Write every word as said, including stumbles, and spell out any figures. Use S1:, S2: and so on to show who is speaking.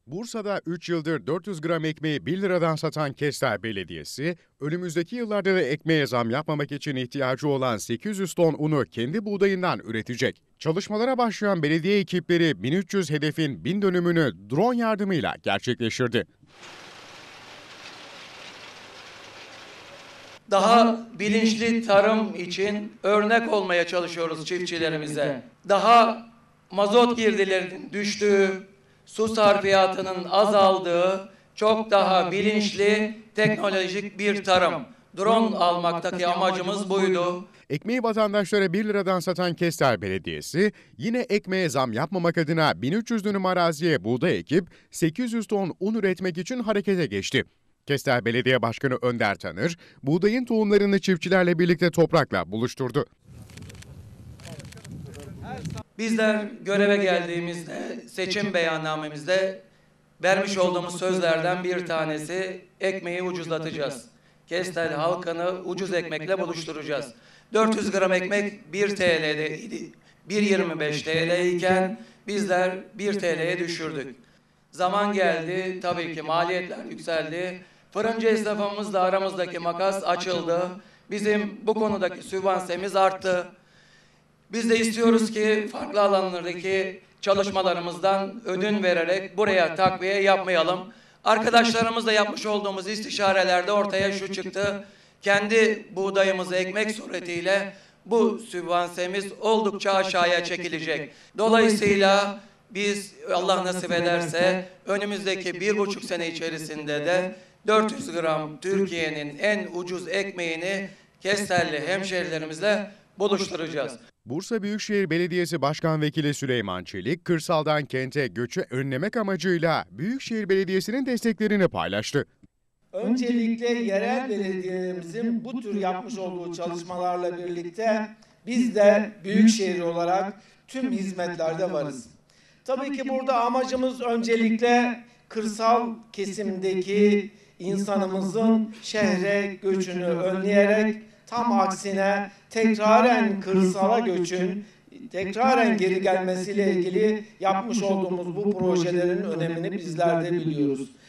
S1: Bursa'da üç yıldır dört yüz gram ekmeği bir liradan satan Kestel Belediyesi, önümüzdeki yıllarda da ekmeğe zam yapmamak için ihtiyacı olan sekiz yüz ton unu kendi buğdayından üretecek. Çalışmalara başlayan belediye ekipleri bin üç yüz hedefin bin dönümünü drone yardımıyla gerçekleştirdi.
S2: Daha bilinçli tarım için örnek olmaya çalışıyoruz çiftçilerimize. Daha mazot girdilerinin düştüğü, su sarfiyatının azaldığı, çok daha bilinçli, teknolojik bir tarım. Drone almaktaki amacımız buydu.
S1: Ekmeği vatandaşlara bir liradan satan Kestel Belediyesi, yine ekmeğe zam yapmamak adına bin üç yüz dönüm araziye buğday ekip sekiz yüz ton un üretmek için harekete geçti. Kestel Belediye Başkanı Önder Tanır, buğdayın tohumlarını çiftçilerle birlikte toprakla buluşturdu.
S2: Bizler göreve geldiğimizde, seçim beyannamemizde vermiş olduğumuz sözlerden bir tanesi ekmeği ucuzlatacağız. Kestel halkını ucuz ekmekle buluşturacağız. dört yüz gram ekmek bir T L'deydi. bir yirmi beş T L iken bizler bir T L'ye düşürdük. Zaman geldi, tabii ki maliyetler yükseldi. Fırıncı esnafımızla aramızdaki makas açıldı. Bizim bu konudaki sübvansiyemiz arttı. Biz de istiyoruz ki farklı alanlardaki çalışmalarımızdan ödün vererek buraya takviye yapmayalım. Arkadaşlarımızla yapmış olduğumuz istişarelerde ortaya şu çıktı. Kendi buğdayımızı ekmek suretiyle bu sübvansiyemiz oldukça aşağıya çekilecek. Dolayısıyla biz Allah nasip ederse önümüzdeki bir buçuk sene içerisinde de dört yüz gram Türkiye'nin en ucuz ekmeğini Kestelli hemşehrilerimizle buluşturacağız.
S1: Bursa Büyükşehir Belediyesi Başkan Vekili Süleyman Çelik, kırsaldan kente göçü önlemek amacıyla Büyükşehir Belediyesi'nin desteklerini paylaştı.
S3: Öncelikle yerel belediyelerimizin bu tür yapmış olduğu çalışmalarla birlikte biz de Büyükşehir olarak tüm hizmetlerde varız. Tabii ki burada amacımız öncelikle kırsal kesimdeki insanımızın şehre göçünü önleyerek, tam aksine tekraren kırsala göçün, tekraren geri gelmesiyle ilgili yapmış olduğumuz bu projelerin önemini bizler de biliyoruz.